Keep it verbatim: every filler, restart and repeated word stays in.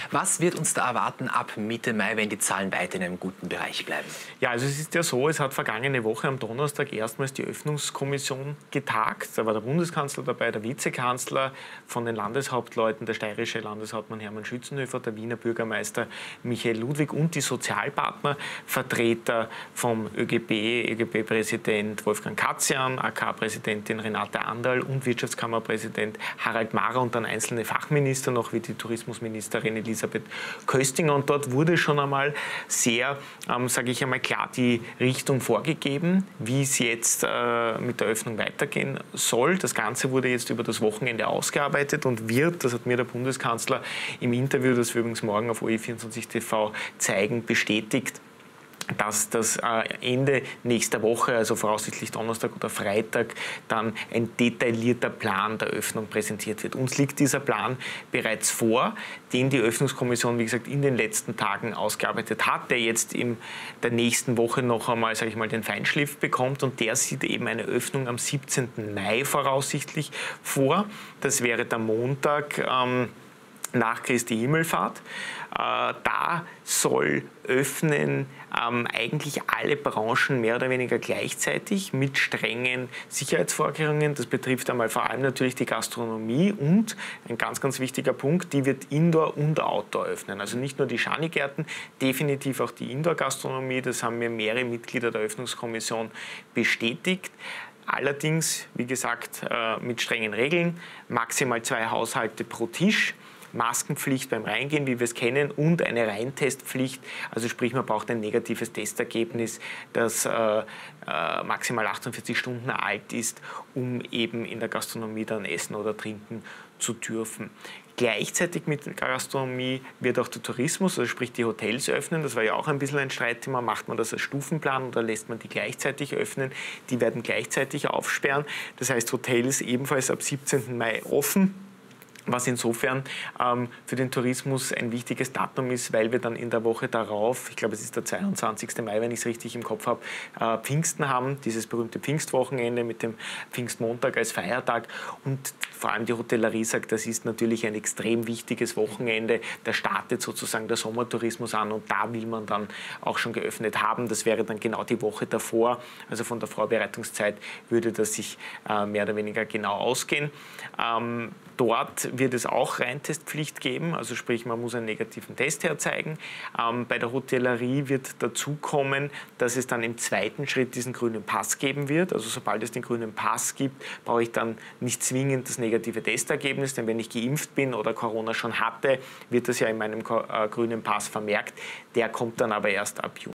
Was wird uns da erwarten ab Mitte Mai, wenn die Zahlen weiter in einem guten Bereich bleiben? Ja, also es ist ja so, es hat vergangene Woche am Donnerstag erstmals die Öffnungskommission getagt. Da war der Bundeskanzler dabei, der Vizekanzler, von den Landeshauptleuten, der steirische Landeshauptmann Hermann Schützenhöfer, der Wiener Bürgermeister Michael Ludwig und die Sozialpartner, Vertreter vom ÖGB, ÖGB-Präsident Wolfgang Katzian, A K-Präsidentin Renate Anderl und Wirtschaftskammerpräsident Harald Mahrer und dann einzelne Fachminister noch wie die Tourismusministerin Elisabeth Köstinger. Und dort wurde schon einmal sehr, ähm, sage ich einmal, klar die Richtung vorgegeben, wie es jetzt äh, mit der Öffnung weitergehen soll. Das Ganze wurde jetzt über das Wochenende ausgearbeitet und wird, das hat mir der Bundeskanzler im Interview, das wir übrigens morgen auf O E vierundzwanzig T V zeigen, bestätigt, dass das Ende nächster Woche, also voraussichtlich Donnerstag oder Freitag, dann ein detaillierter Plan der Öffnung präsentiert wird. Uns liegt dieser Plan bereits vor, den die Öffnungskommission, wie gesagt, in den letzten Tagen ausgearbeitet hat, der jetzt in der nächsten Woche noch einmal, sage ich mal, den Feinschliff bekommt, und der sieht eben eine Öffnung am siebzehnten Mai voraussichtlich vor. Das wäre der Montag ähm, nach Christi Himmelfahrt. Äh, da soll öffnen ähm, eigentlich alle Branchen mehr oder weniger gleichzeitig mit strengen Sicherheitsvorkehrungen. Das betrifft einmal vor allem natürlich die Gastronomie und ein ganz, ganz wichtiger Punkt, die wird Indoor und Outdoor öffnen. Also nicht nur die Schanigärten, definitiv auch die Indoor-Gastronomie. Das haben mir mehrere Mitglieder der Öffnungskommission bestätigt. Allerdings, wie gesagt, äh, mit strengen Regeln, maximal zwei Haushalte pro Tisch. Maskenpflicht beim Reingehen, wie wir es kennen, und eine Reintestpflicht. Also sprich, man braucht ein negatives Testergebnis, das äh, äh, maximal achtundvierzig Stunden alt ist, um eben in der Gastronomie dann essen oder trinken zu dürfen. Gleichzeitig mit der Gastronomie wird auch der Tourismus, also sprich die Hotels öffnen. Das war ja auch ein bisschen ein Streitthema. Macht man das als Stufenplan oder lässt man die gleichzeitig öffnen? Die werden gleichzeitig aufsperren. Das heißt, Hotels ebenfalls ab siebzehnten Mai offen. Was insofern ähm, für den Tourismus ein wichtiges Datum ist, weil wir dann in der Woche darauf, ich glaube es ist der zweiundzwanzigste Mai, wenn ich es richtig im Kopf habe, äh, Pfingsten haben, dieses berühmte Pfingstwochenende mit dem Pfingstmontag als Feiertag. Und vor allem die Hotellerie sagt, das ist natürlich ein extrem wichtiges Wochenende. Da startet sozusagen der Sommertourismus an und da will man dann auch schon geöffnet haben. Das wäre dann genau die Woche davor, also von der Vorbereitungszeit würde das sich äh, mehr oder weniger genau ausgehen. Ähm, Dort wird es auch Reintestpflicht geben, also sprich, man muss einen negativen Test herzeigen. Ähm, bei der Hotellerie wird dazu kommen, dass es dann im zweiten Schritt diesen grünen Pass geben wird. Also sobald es den grünen Pass gibt, brauche ich dann nicht zwingend das negative Testergebnis, denn wenn ich geimpft bin oder Corona schon hatte, wird das ja in meinem äh, grünen Pass vermerkt. Der kommt dann aber erst ab Juni.